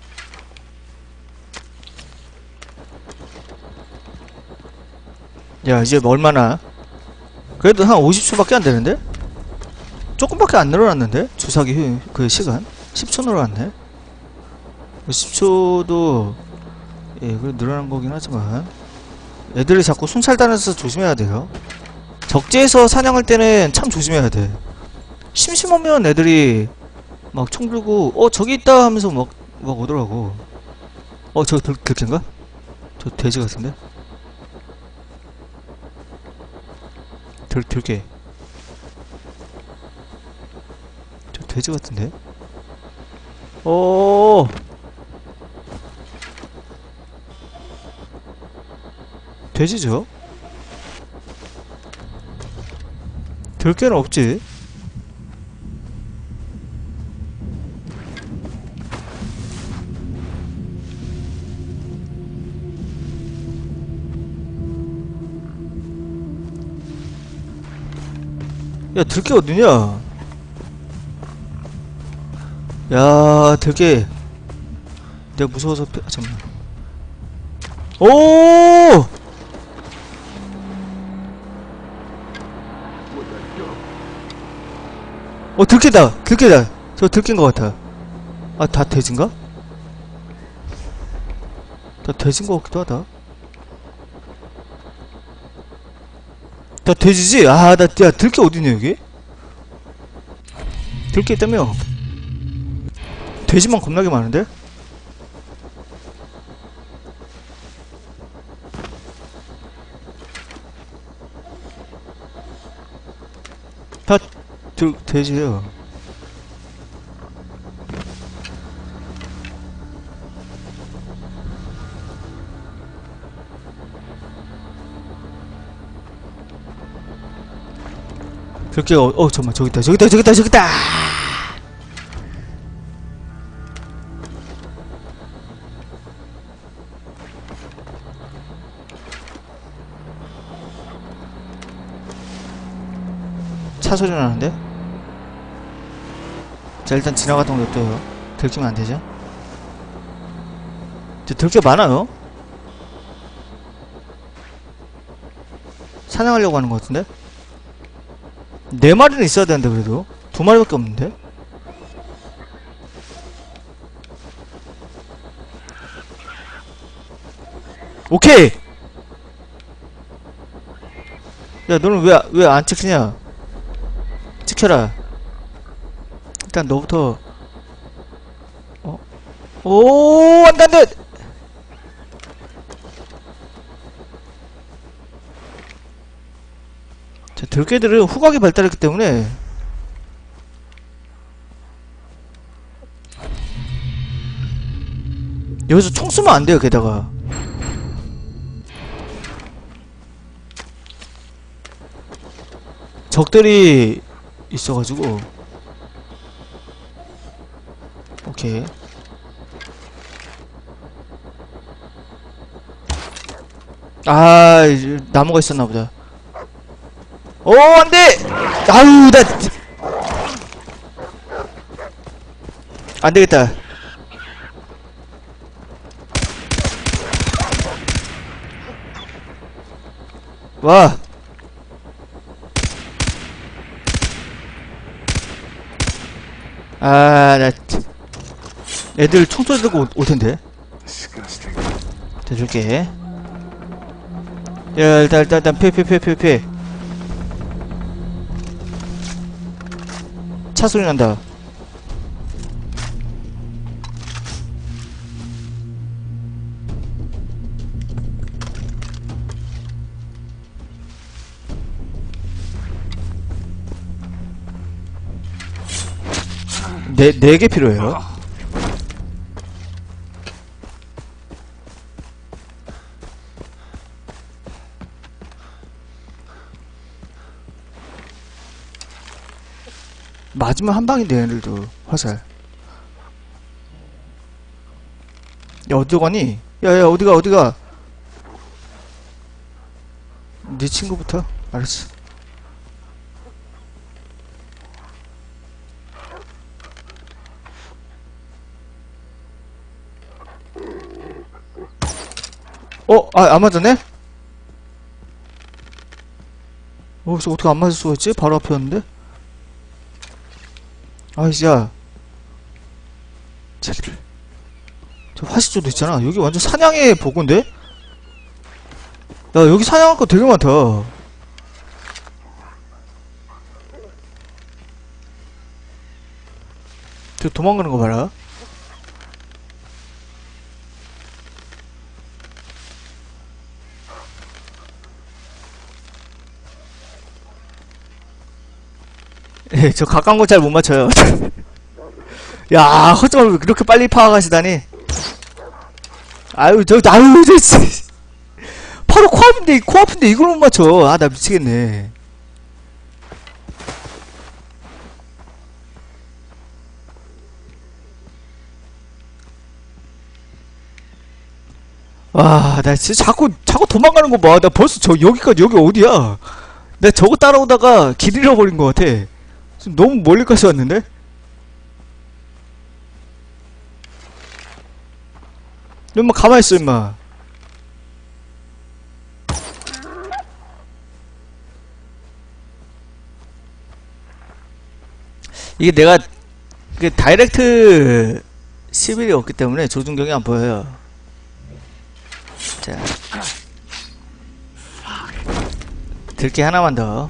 야, 이제 얼마나? 그래도 한 오십 초밖에 안 되는데? 조금밖에 안 늘어났는데? 주사기 후, 그 시간? 십 초 늘어났네? 십 초도, 예, 그래 늘어난 거긴 하지만. 애들이 자꾸 순찰다녀서 조심해야 돼요. 적지에서 사냥할 때는 참 조심해야 돼. 심심하면 애들이 막 총 들고, 어, 저기 있다 하면서 막, 막 오더라고. 어, 저기 들, 들킨가? 저 돼지 같은데? 들, 들게. 저 돼지 같은데? 오! 돼지죠? 들깨는 없지. 야, 들깨 어디냐? 야, 들깨. 내가 무서워서 피... 아, 잠깐만. 오! 어, 들깨다! 들깨다! 저 들깨인 것 같아. 아, 다 돼지인가? 다 돼지인 것 같기도 하다. 다 돼지지? 아, 나, 야, 들깨 어디냐, 여기? 들깨 있다며? 돼지만 겁나게 많은데? 다, 들, 돼지예요. 들깨, 어, 어, 잠깐만, 저기 있다, 저기 있다, 저기 있다, 저기 있다! 차 소리 나는데? 자, 일단 지나갔던 거 냅둬요. 들키면 안 되죠? 저 들게 많아요? 사냥하려고 하는 것 같은데? 네 마리는 있어야 되는데, 그래도. 두 마리밖에 없는데? 오케이! 야, 너는 왜, 왜 안 찍히냐? 찍혀라. 일단 너부터. 어? 오, 안 돼, 안 돼! 자, 들개들은 후각이 발달했기 때문에 여기서 총 쏘면 안 돼요, 게다가. 적들이 있어가지고. 오케이. 아, 이제 나무가 있었나보다. 오, 안 돼! 아유, 나. 안 되겠다. 와. 아, 나. 애들 총소리 듣고 올, 올 텐데. 대줄게. 야, 일단, 일단, 일단, 피해, 피해, 피해, 피해, 피해. 차 소리 난다. 네, 네 개 필요해요. 맞으면 한 방인데, 얘들도. 화살. 야, 어디로 가니? 야, 야, 어디가, 어디가? 네 친구부터? 알았어. 어? 아, 안 맞았네? 어, 저 어떻게 안 맞을 수가 있지? 바로 앞이었는데? 아이씨, 야. 쟤들. 저 화시조도 있잖아. 여기 완전 사냥의 보고인데? 야, 여기 사냥할 거 되게 많다. 저 도망가는 거 봐라. 예, 저 가까운 거 잘 못 맞춰요. 야, 허점을 그렇게 빨리 파악하시다니. 아유, 저, 아유, 저, 씨. 바로 코앞인데, 코앞인데 이걸 못 맞춰. 아, 나 미치겠네. 와, 나 진짜 자꾸, 자꾸 도망가는 거 봐. 나 벌써 저, 여기까지, 여기 어디야? 내가 저거 따라오다가 길 잃어버린 거 같아. 지금 너무 멀리까지 왔는데? 임마 가만있어 임마. 이게 내가 그 다이렉트 십일이 없기 때문에 조준경이 안 보여요. 자, 들게 하나만 더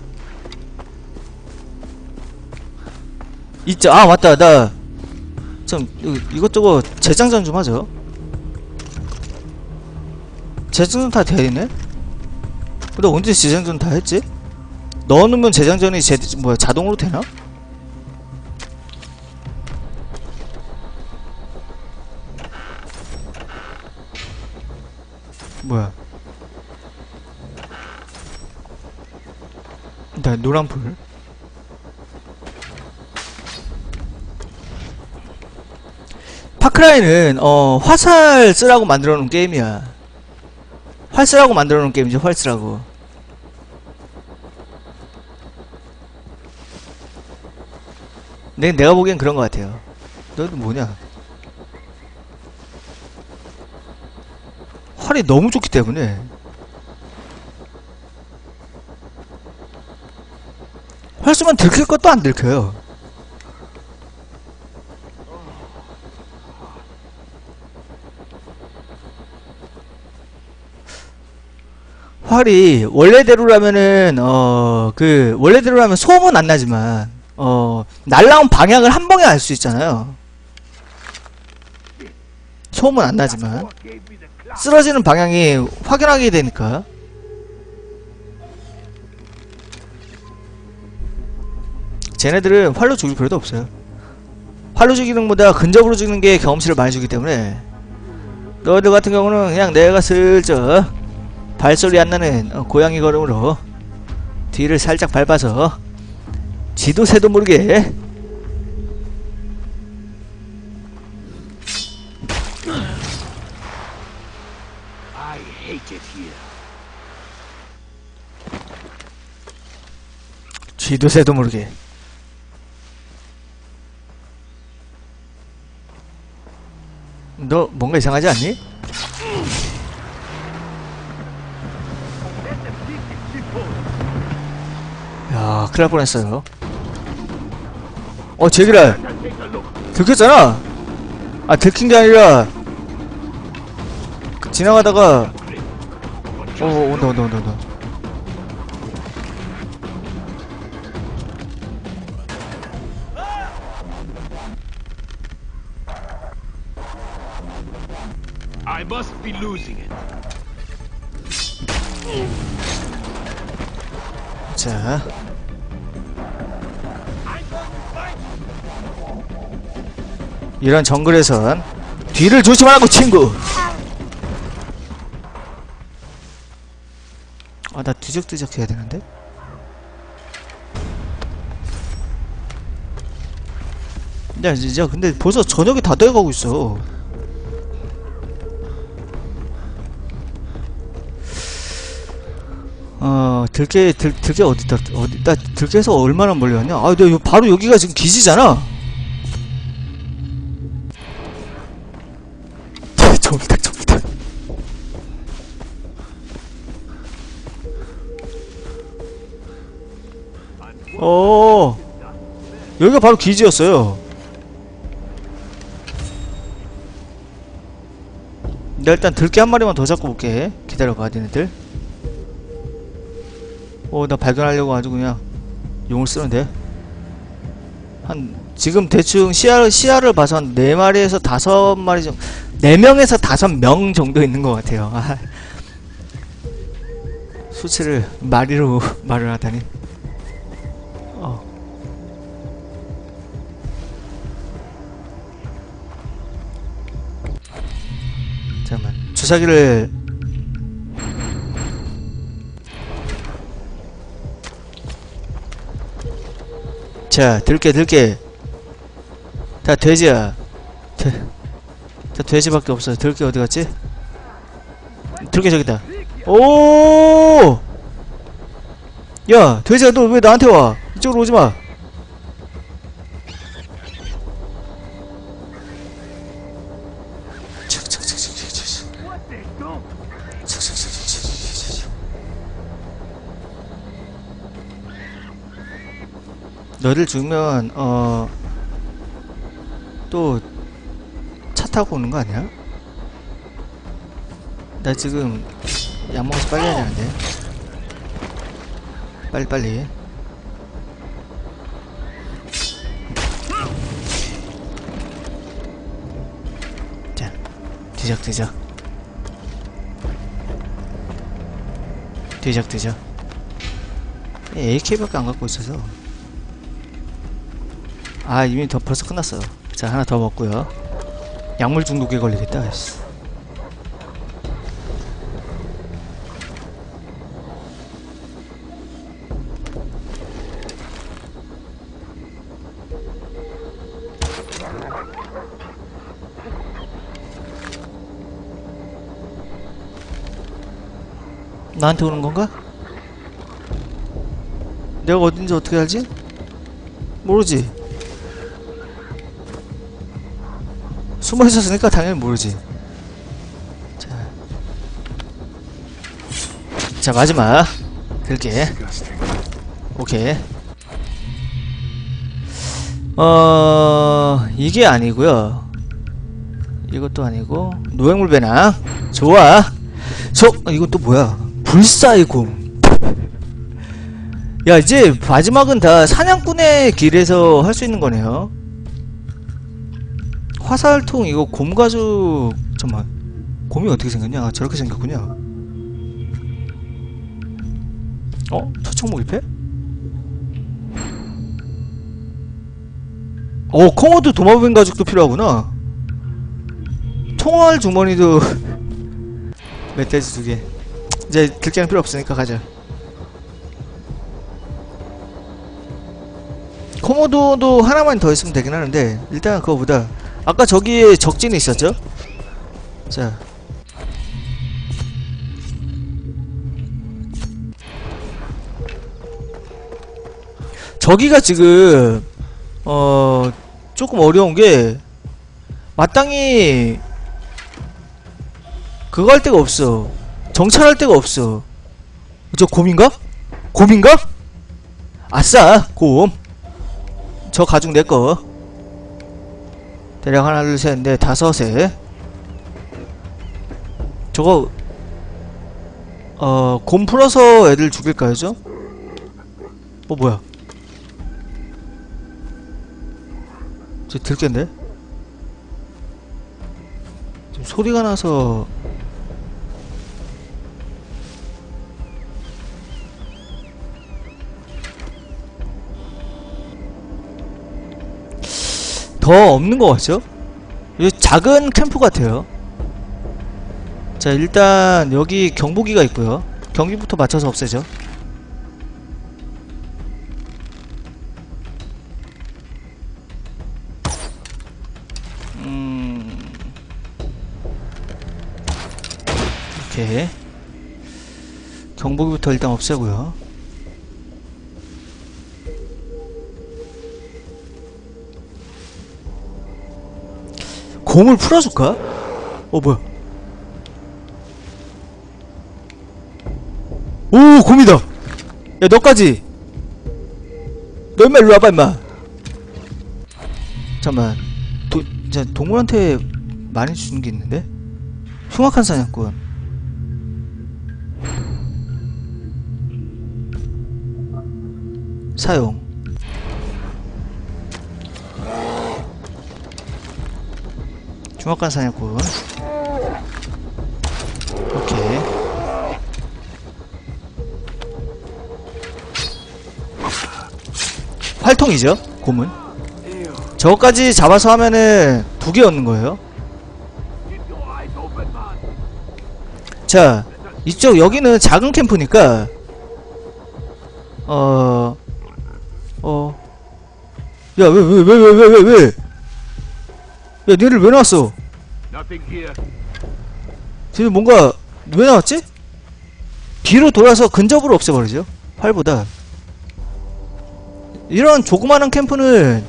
있죠. 아 맞다, 나 좀 이것저것 재장전 좀 하죠. 재장전 다 돼있네? 근데 언제 재장전 다 했지? 넣어놓으면 재장전이 제, 뭐야 자동으로 되나? 뭐야? 나 노란불. 파크라이는 어 화살 쓰라고 만들어놓은 게임이야. 활 쓰라고 만들어놓은 게임이죠. 활 쓰라고. 내, 내가 보기엔 그런 것 같아요. 너도 뭐냐? 활이 너무 좋기 때문에 활 쏘면 들킬 것도 안 들켜요. 활이 원래대로라면은 어 그 원래대로라면 소음은 안 나지만 어 날라온 방향을 한 방에 알 수 있잖아요. 소음은 안 나지만 쓰러지는 방향이 확연하게 되니까. 쟤네들은 활로 죽일 필요도 없어요. 활로 죽이는 것보다 근접으로 죽이는 게 경험치를 많이 주기 때문에 너희들 같은 경우는 그냥 내가 슬쩍 발소리 안 나는 어, 고양이 걸음으로 뒤를 살짝 밟아서 지도 새도 모르게 I hate it here. 쥐도 새도 모르게. 너 뭔가 이상하지 않니? 야, 큰일 날 뻔했어요. 어, 제기랄. 들켰잖아? 아, 들킨 게 아니라 그 지나가다가 어, 온다 온다 온다 온다. I must be losing it. 자, 이런 정글에선 뒤를 조심하라고 친구. 아, 나 뒤적뒤적 해야 되는데? 야, 진짜 근데 벌써 저녁이 다 돼가고 있어. 어, 들깨, 들, 들깨 어디다, 어디다, 들깨에서 얼마나 멀리 왔냐? 아, 너 요, 바로 여기가 지금 기지잖아? 저기다, 저기다. 어, 여기가 바로 기지였어요. 내가 일단 들깨 한 마리만 더 잡고 올게. 기다려봐, 니네들. 어, 나 발견하려고 아주 그냥 용을 쓰는데. 한 지금 대충 시야, 시야를 봐서 한 네 마리에서 다섯 마리 정도, 네 명에서 다섯 명 정도 있는 것 같아요. 아, 수치를 마리로 말을 하다니. 어. 잠깐만, 주사기를 자, 들게 들게. 다 돼지야. 돼, 다 돼지밖에 없어. 들게 어디 갔지? 들게 저기다. 오! 야, 돼지야, 너 왜 나한테 와? 이쪽으로 오지 마. 너를 죽으면 어 또 차 타고 오는 거 아니야? 나 지금 약 먹어서 빨리 해야 되는데. 빨리 빨리. 자, 뒤적 뒤적. 뒤적 뒤적. 에이케이밖에 안 갖고 있어서. 아, 이미 더 벌써 끝났어요. 자, 하나 더 먹고요. 약물 중독에 걸리겠다. 씨. 나한테 오는 건가? 내가 어딘지 어떻게 알지? 모르지. 숨어 있었으니까 당연히 모르지. 자, 자 마지막 들게. 오케이. 어 이게 아니고요. 이것도 아니고 노획물 배낭. 좋아. 저 이건 또 뭐야? 불사의 곰. 야 이제 마지막은 다 사냥꾼의 길에서 할 수 있는 거네요. 화살통 이거 곰 가죽. 잠깐만. 곰이 어떻게 생겼냐? 아, 저렇게 생겼군요. 어? 초청목 잎에? 어 코모도 도마뱀 가죽도 필요하구나. 총알 주머니도 멧돼지 두개. 이제 들깨는 필요 없으니까 가자. 코모도도 하나만 더 있으면 되긴 하는데 일단 그거보다 아까 저기에 적진이 있었죠? 자 저기가 지금 어 조금 어려운게 마땅히 그거 할 데가 없어. 정찰할 데가 없어. 저 곰인가? 곰인가? 아싸 곰. 저 가죽 내꺼. 대략 하나 둘 셋 넷 다섯에 저거 어 곰 풀어서 애들 죽일까요 저? 어 뭐야 저 들깬데? 지금 소리가 나서 더 없는 것 같죠? 이 작은 캠프 같아요. 자 일단 여기 경보기가 있고요. 경기부터 맞춰서 없애죠. 음... 오케이. 경보기부터 일단 없애고요. 곰을 풀어줄까? 어 뭐야? 오 곰이다. 야 너까지. 너 임마 일로 와봐 임마. 잠깐만. 도, 자, 동물한테 많이 주는 게 있는데? 흉악한 사냥꾼. 사용. 흉악한 사냥꾼. 오케이. 활통이죠 곰은. 저거까지 잡아서 하면은 두 개 얻는 거예요. 자 이쪽 여기는 작은 캠프니까 어... 어... 야 왜 왜 왜 왜 왜 왜 왜 야 니들 왜 나왔어? 지금 뭔가 왜 나왔지? 뒤로 돌아서 근접으로 없애버리죠. 활보다. 이런 조그마한 캠프는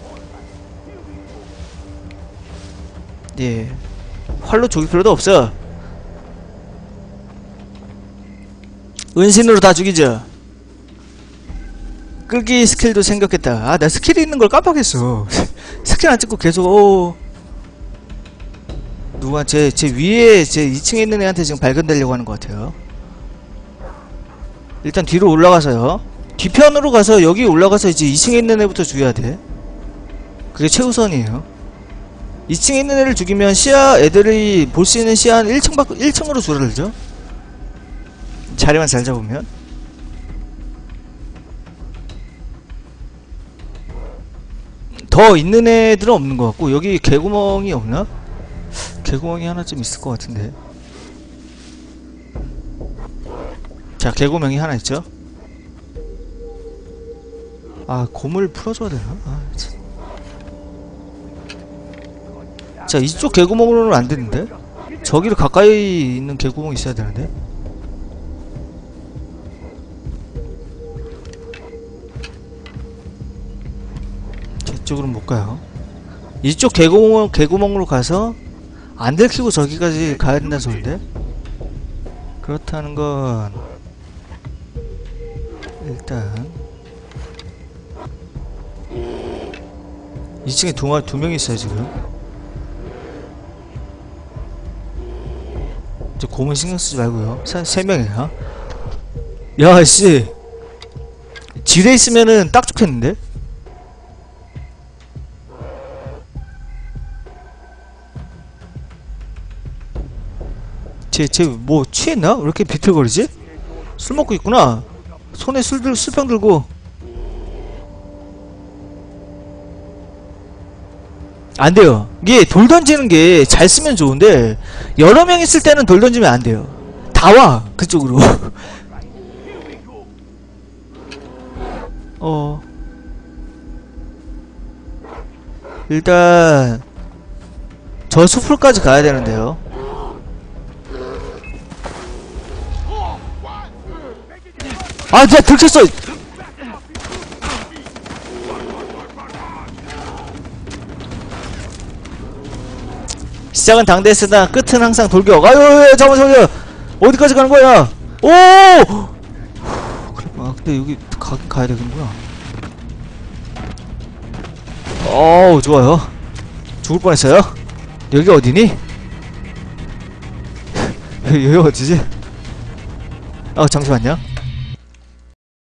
예 활로 죽일 필요도 없어. 은신으로 다 죽이죠. 끄기 스킬도 생겼겠다. 아 나 스킬이 있는 걸 깜빡했어. 스킬 안 찍고 계속 오 누가 제, 제 위에 제 이 층에 있는 애한테 지금 발견되려고 하는 것 같아요. 일단 뒤로 올라가서요. 뒤편으로 가서 여기 올라가서 이제 이 층에 있는 애부터 죽여야 돼. 그게 최우선이에요. 이 층에 있는 애를 죽이면 시야 애들이 볼 수 있는 시야 한 일 층 밖 일 층으로 줄어들죠. 자리만 잘 잡으면. 더 있는 애들은 없는 것 같고 여기 개구멍이 없나? 개구멍이 하나쯤 있을 것 같은데. 자 개구멍이 하나 있죠. 아 곰을 풀어줘야 되나? 아, 참. 자 이쪽 개구멍으로는 안 되는데? 저기를 가까이 있는 개구멍이 있어야 되는데? 자, 이쪽으로는 못 가요. 이쪽 개구멍, 개구멍으로 가서 안 들키고 저기까지 가야 된다는 소린데? 그렇다는 건 일단 이 층에 두, 마, 두 명이 있어요 지금. 이제 고문 신경 쓰지 말고요. 세, 세 명이야. 야 씨 지뢰 있으면은 딱 좋겠는데? 쟤, 쟤 뭐 취했나? 왜 이렇게 비틀거리지? 술 먹고 있구나. 손에 술 들, 술병 들고. 안 돼요. 이게 돌 던지는 게 잘 쓰면 좋은데 여러 명 있을 때는 돌 던지면 안 돼요. 다 와 그쪽으로. 어. 일단 저 숲풀까지 가야 되는데요. 아, 진짜 들켰어. 시작은 당대쓰다 끝은 항상 돌격. 아유, 잠깐만, 잠깐만. 어디까지 가는 거야? 오! 그래, 아, 근데 여기 가, 가야 되겠구나. 어우, 좋아요. 죽을 뻔했어요. 여기 어디니? 여기 어디지? 아, 잠시만요.